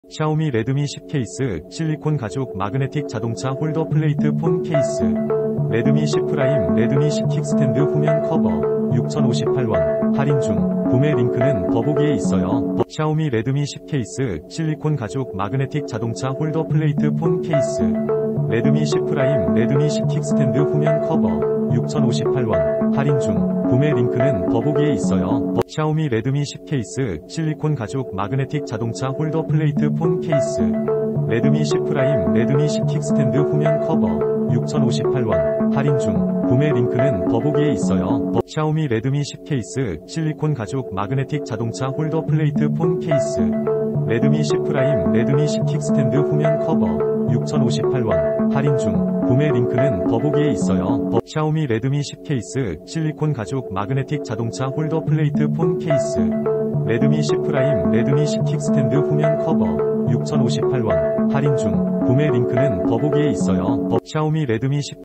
샤오미 레드미 10 케이스, 실리콘 가죽 마그네틱 자동차 홀더 플레이트 폰 케이스. 레드미 10 프라임, 레드미 10 킥스탠드 후면 커버. 6,058원. 할인 중. 구매 링크는 더보기에 있어요. 샤오미 레드미 10 케이스, 실리콘 가죽 마그네틱 자동차 홀더 플레이트 폰 케이스. 레드미 10 프라임, 레드미 10 킥스탠드 후면 커버. 6,058원. 할인 중. 구매 링크는 더보기에 있어요. 샤오미 레드미 10 케이스, 실리콘 가죽 마그네틱 자동차 홀더 플레이트 폰 케이스. 레드미 10 프라임, 레드미 10 킥스탠드 후면 커버. 6,058원. 할인 중. 구매 링크는 더보기에 있어요. 샤오미 레드미 10 케이스, 실리콘 가죽 마그네틱 자동차 홀더 플레이트 폰 케이스. 레드미 10 프라임, 레드미 10 킥스탠드 후면 커버. 6,058원. 할인 중. 구매 링크는 더보기에 있어요. 샤오미 레드미 10 케이스, 실리콘 가죽 마그네틱 자동차 홀더 플레이트 폰 케이스. 레드미 10 프라임, 레드미 10 킥스탠드 후면 커버. 6,058원. 할인 중. 구매 링크는 더보기에 있어요. 샤오미 레드미 10